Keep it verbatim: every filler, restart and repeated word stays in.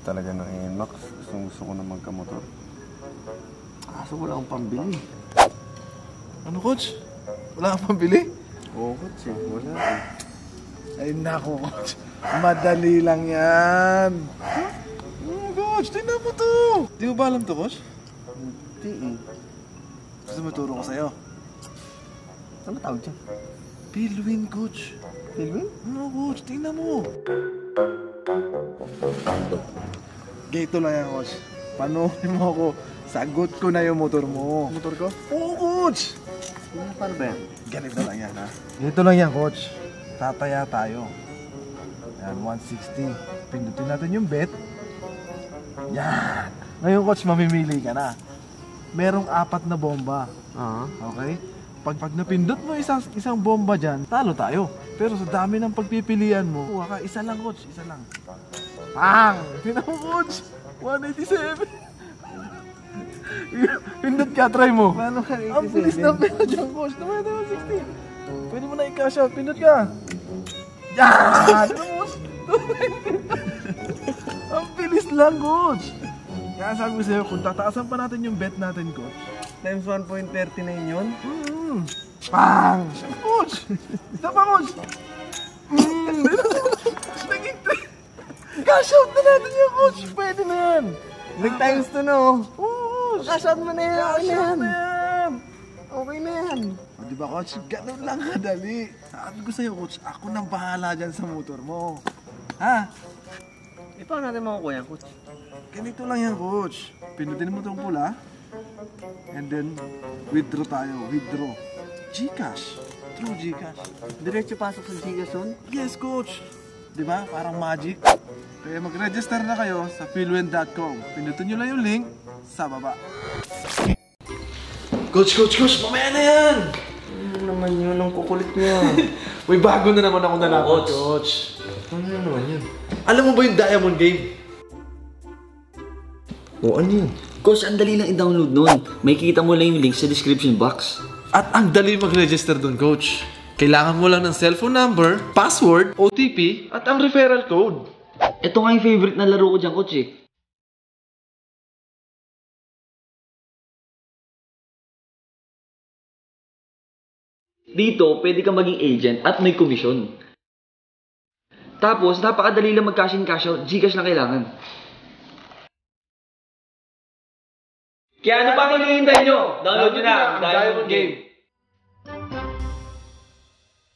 talaga ng N-Max. Gustong gusto ko na magkamotor. Kaso wala akong pambili. Ano, Coach? Wala kang pambili? Oo, Coach eh. Wala eh. Ay, nako, Coach. Madali lang yan. Huh? Oh, Coach, tingnan mo to. Di mo ba alam to, Coach? Hindi eh. Gusto mo turo ko sa'yo? Ano tawag dyan? Tailwind, Coach. Tailwind? Ano, Coach? Tingnan mo. Gito lang yan, Coach. Panuhin mo ako. Sagot ko na yung motor mo. Motor ko? Oo, Coach. Ano, paano ba yan? Ganito lang yan, ha? Ganito lang yan, Coach. Tataya tayo. Yan, one sixty. Pindutin natin yung bet. Yan. Ngayon, Coach, mamimili ka na. Merong apat na bomba. Ah. Okay? Pag, pag napindot mo isang, isang bomba dyan, talo tayo. Pero sa dami ng pagpipilian mo, kuha ka, isa lang, Coach. Isa lang. Pang! Tingnan mo, Coach. one eighty-seven. Pindot ka, try mo. Paano ka eighty-seven? Ang bilis na pera dyan, Coach. Naman na one sixty. Pwede mo na i-cash out. Pindot ka. Yan! Coach. Ang bilis lang, Coach. Kaya sabi ko sa'yo, kung tataasan pa natin yung bet natin, Coach. Times one point three nine yun? Mm. Pang! Coach! Isa pa, Coach! Mm. Naging cash out na natin yung Coach. Pwede na yan. Nag-times two na oh. Oo, Cash out mo na yan. cash out na yan. Okay na yan. O, di ba, Coach? Ganun lang kadali. Sabi ko sa'yo, Coach, ako nang bahala dyan sa motor mo. Ha? Eh, paano natin makukuha yan, Coach? Ganito lang yan, Coach. Pinutin mo itong pula. And then, withdraw tayo. Withdraw. Gcash. True Gcash. Diretso pasok sa Gcash yun? Yes, Coach. Di ba? Parang magic. Kaya mag-register na kayo sa philwind dot com. Pinutin nyo lang yung link sa baba. Coach, Coach, Coach! Mamaya na yan! Ano naman yun? Ang kukulit niya. May bago na naman ako nalaman, Coach. Coach. Ano na naman yun? Alam mo ba yung Diamond Game? O, ano yun? Coach, ang dali lang i-download nun. May kita mo lang yung link sa description box. At ang dali mag-register dun, Coach. Kailangan mo lang ng cellphone number, password, O T P, at ang referral code. Ito nga yung favorite na laro ko dyan, Coach eh. Dito, pwede kang maging agent at may komisyon. Tapos, napakadali lang mag-cash in cash out. Gcash lang kailangan. Kaya ano pa ang hinihintay nyo? Download nyo na ang Diamond Game.